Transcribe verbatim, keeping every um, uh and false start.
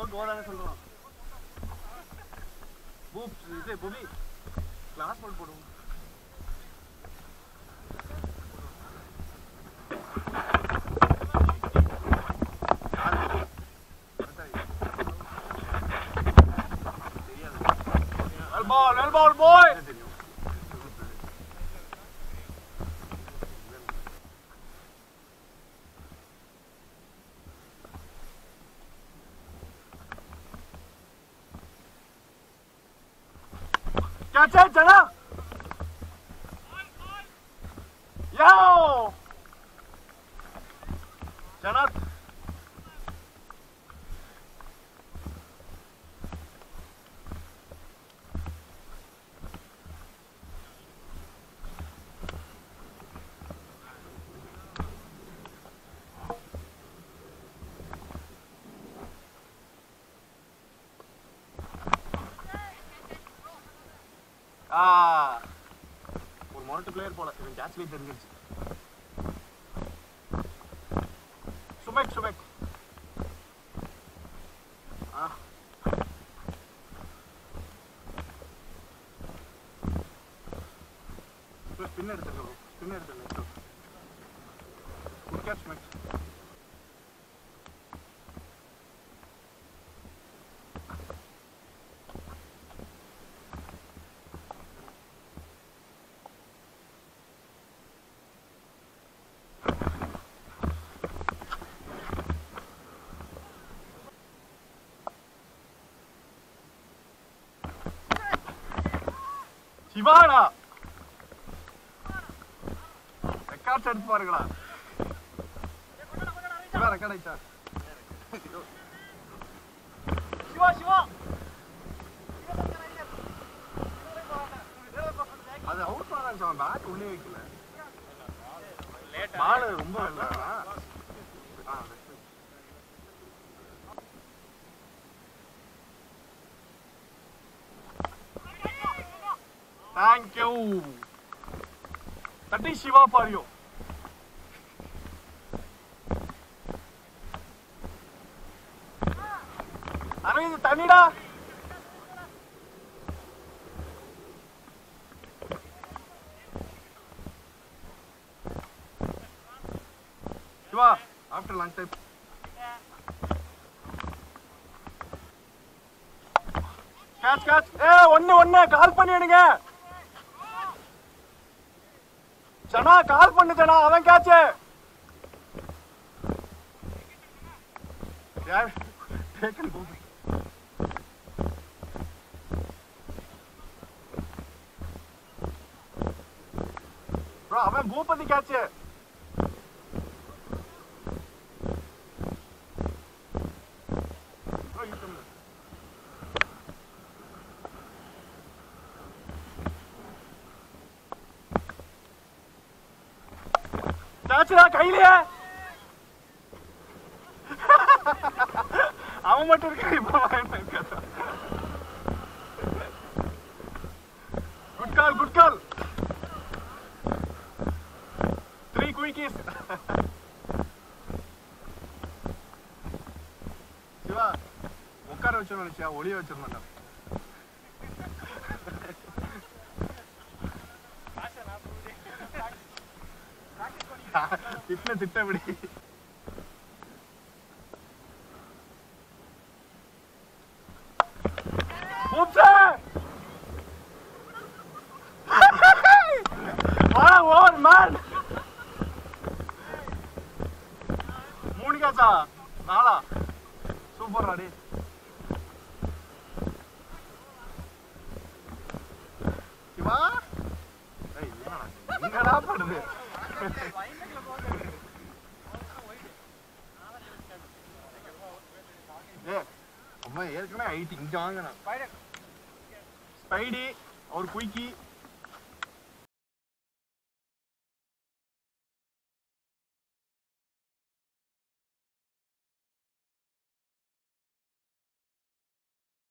கோ தானே சொல்றோம். பூப் இது புவி கிளாஸ் போட் போடுவோம். Ball, well ball, boy. Catch it, Jana. Yo. Jana. Ah, ஒரு மொரட்டு பிளேயர் போல இவன் கேட்ச்லயே தெரிஞ்சிருச்சு. சுமேக் சுமேக் ஆ ஸ்பின் எடுத்துக்கோ ஸ்பின் எடுத்துக்கோ குட் கேட்ச் சுமேக். சிவாடா ரெக்கார்ட்ஸ் எடுத்து பாருங்களா. சிவா ரெக்கார்ட் ஆயிட்டா. சிவா சிவா அது அவுட் பண்ணாங்க. அவன் பேட் உள்ளே வைக்கல. பால் ரொம்ப இல்லை. Thank you. That is Shiva for you. Arvind, Tanida. Shiva, after long time. Catch, catch. Hey, one, one, call பண்ணிடுங்க. ஜனா கால் பண்ணு ஜனா, அவன் கேட்ச். யார் டேக்கன் போ. ப்ரோ அவன் பூபதி கேட்ச். கேட்ச்டா கையிலே. அவன் மட்டும் இருக்கா இப்போ. Good call good call. Three quickies. Siva உட்கார வச்சிருந்தோம் நினைச்சா ஒளிய வச்சிருந்தோம். திட்ட திட்டபடி மூணு காச்சா நாளா சூப்பர் ராடி. சிவா என்னடா பண்ணுது? ஏற்கனவே ஐடி இங்க வாங்கினா ஸ்பைடி ஒரு குயிக்கி